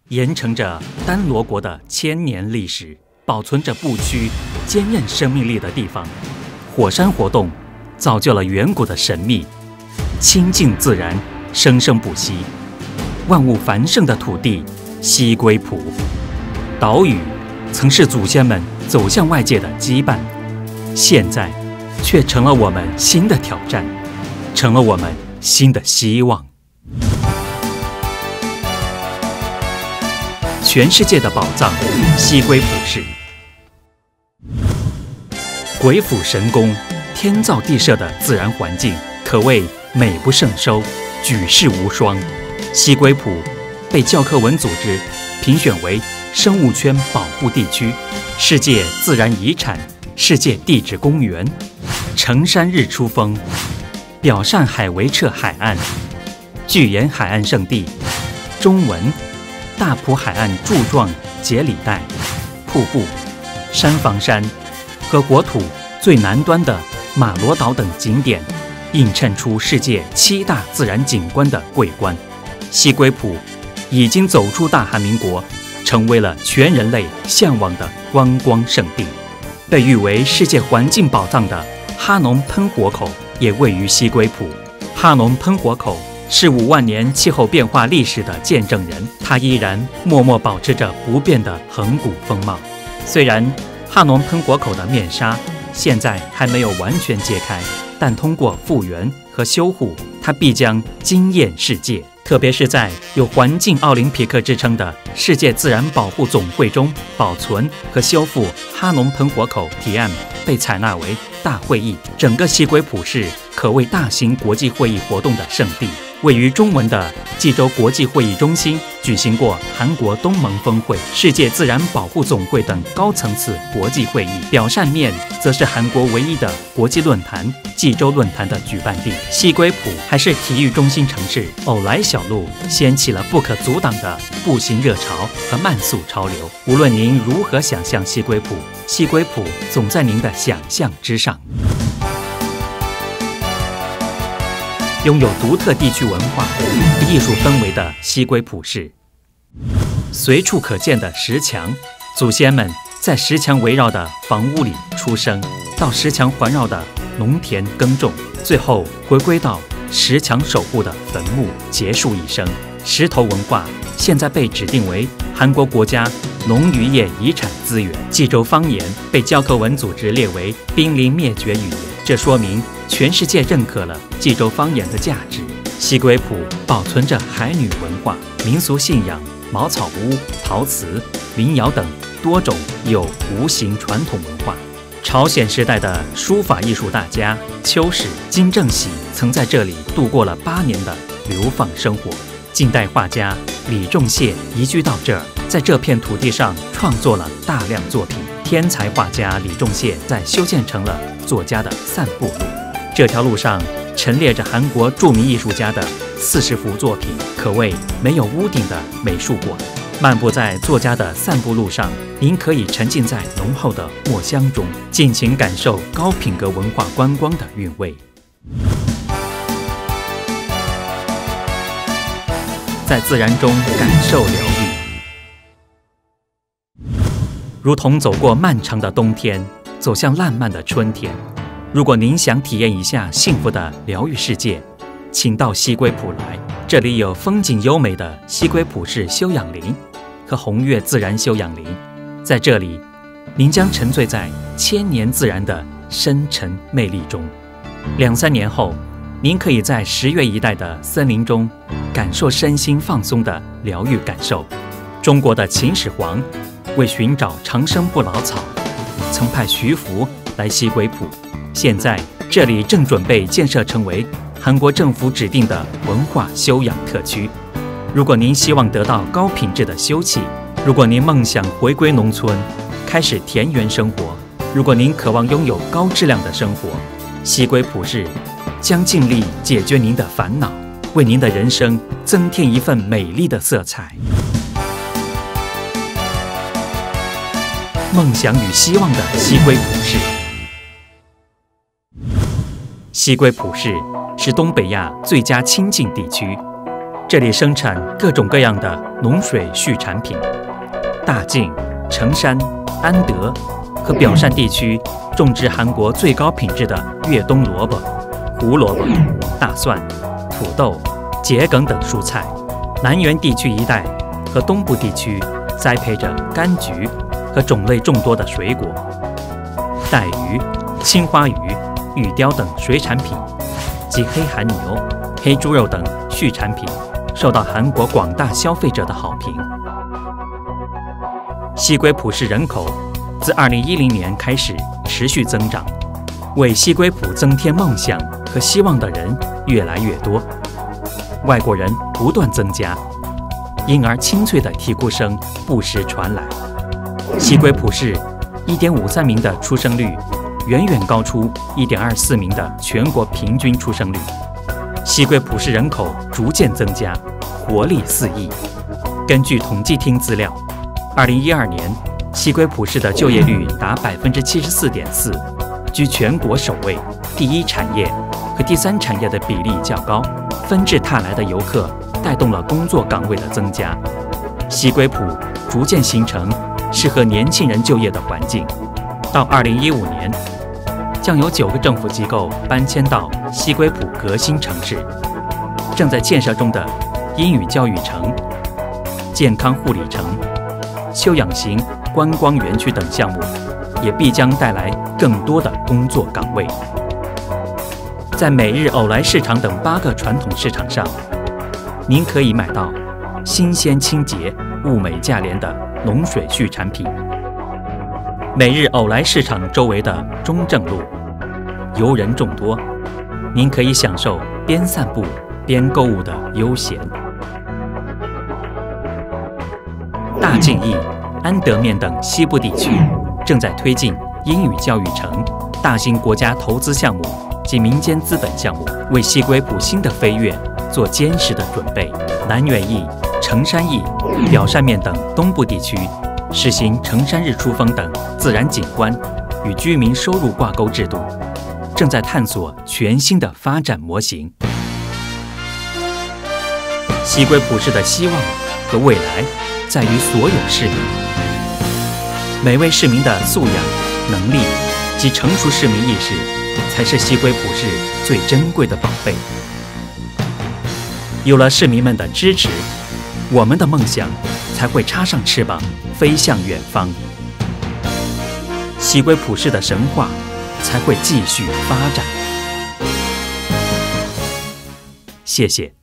沿承着丹罗国的千年历史，保存着不屈坚韧生命力的地方。火山活动造就了远古的神秘，亲近自然，生生不息。万物繁盛的土地西归浦，岛屿曾是祖先们走向外界的羁绊，现在却成了我们新的挑战，成了我们新的希望。全世界的宝藏，西归浦市。鬼斧神工、天造地设的自然环境，可谓美不胜收，举世无双。西归浦被教科文组织评选为生物圈保护地区、世界自然遗产、世界地质公园。成山日出峰、表善海围彻海岸、巨岩海岸圣地、中文大埔海岸柱状节理带、瀑布、山房山和国土最南端的马罗岛等景点，映衬出世界7大自然景观的桂冠。西归浦已经走出大韩民国，成为了全人类向往的观光胜地。被誉为世界环境宝藏的哈农喷火口也位于西归浦。哈农喷火口是5万年气候变化历史的见证人，它依然默默保持着不变的恒古风貌。虽然哈农喷火口的面纱现在还没有完全揭开，但通过复原和修护，它必将惊艳世界。特别是在有环境奥林匹克之称的世界自然保护总会中，保存和修复哈农喷火口提案被采纳为大会议。整个西归浦市可谓大型国际会议活动的圣地。位于中文的济州国际会议中心举行过韩国东盟峰会、世界自然保护总会等高层次国际会议。表善面则是韩国唯一的国际论坛济州论坛的举办地。西归浦还是体育中心城市，偶来小路掀起了不可阻挡的步行热潮和慢速潮流。无论您如何想象西归浦，西归浦总在您的想象之上。拥有独特地区文化和艺术氛围的西归浦市，随处可见的石墙，祖先们在石墙围绕的房屋里出生，到石墙环绕的农田耕种，最后回归到石墙守护的坟墓，结束一生。石头文化现在被指定为韩国国家农渔业遗产资源。济州方言被教科文组织列为濒临灭绝语言，这说明全世界认可了济州方言的价值。西归浦保存着海女文化、民俗信仰、茅草屋、陶瓷、民谣等多种有无形传统文化。朝鲜时代的书法艺术大家秋实、金正喜曾在这里度过了8年的流放生活。近代画家李仲燮移居到这儿，在这片土地上创作了大量作品。天才画家李仲燮在修建成了作家的散步路，这条路上陈列着韩国著名艺术家的40幅作品，可谓没有屋顶的美术馆。漫步在作家的散步路上，您可以沉浸在浓厚的墨香中，尽情感受高品格文化观光的韵味。在自然中感受疗愈，如同走过漫长的冬天，走向烂漫的春天。如果您想体验一下幸福的疗愈世界，请到西归浦来，这里有风景优美的西归浦市休养林和红月自然休养林。在这里，您将沉醉在千年自然的深沉魅力中。2、3年后，您可以在10月一带的森林中感受身心放松的疗愈感受。中国的秦始皇为寻找长生不老草，曾派徐福来西归浦。现在这里正准备建设成为韩国政府指定的文化休养特区。如果您希望得到高品质的休憩，如果您梦想回归农村，开始田园生活，如果您渴望拥有高质量的生活，西归浦市将尽力解决您的烦恼，为您的人生增添一份美丽的色彩。梦想与希望的西归浦市。西归浦市是东北亚最佳清净地区， 这里生产各种各样的农水畜产品。大靖、成山、安德和表善地区种植韩国最高品质的越冬萝卜、胡萝卜、大蒜、土豆、桔梗等蔬菜。南原地区一带和东部地区栽培着柑橘和种类众多的水果。带鱼、青花鱼、玉雕等水产品及黑韩牛、黑猪肉等畜产品受到韩国广大消费者的好评。西归浦市人口自2010年开始持续增长，为西归浦增添梦想和希望的人越来越多，外国人不断增加，因而清脆的啼哭声不时传来。西归浦市1.53名的出生率远远高出1.24名的全国平均出生率。西归浦市人口逐渐增加，活力四溢。根据统计厅资料，2012年西归浦市的就业率达74.4%，居全国首位。第一产业和第三产业的比例较高，纷至沓来的游客带动了工作岗位的增加。西归浦逐渐形成适合年轻人就业的环境。到2015年，将有9个政府机构搬迁到西归浦革新城市。正在建设中的英语教育城、健康护理城、休养型观光园区等项目，也必将带来更多的工作岗位。在每日偶来市场等8个传统市场上，您可以买到新鲜清洁、物美价廉的农水畜产品。每日偶来市场周围的中正路，游人众多，您可以享受边散步边购物的悠闲。大靖义、安德面等西部地区正在推进英语教育城、大型国家投资项目及民间资本项目，为西归浦新的飞跃做坚实的准备。南原义、成山义、表善面等东部地区实行成山日出峰等自然景观与居民收入挂钩制度，正在探索全新的发展模型。西归浦市的希望和未来在于所有市民。每位市民的素养、能力及成熟市民意识，才是西归浦市最珍贵的宝贝。有了市民们的支持，我们的梦想才会插上翅膀，飞向远方。西归浦市的神话才会继续发展。谢谢。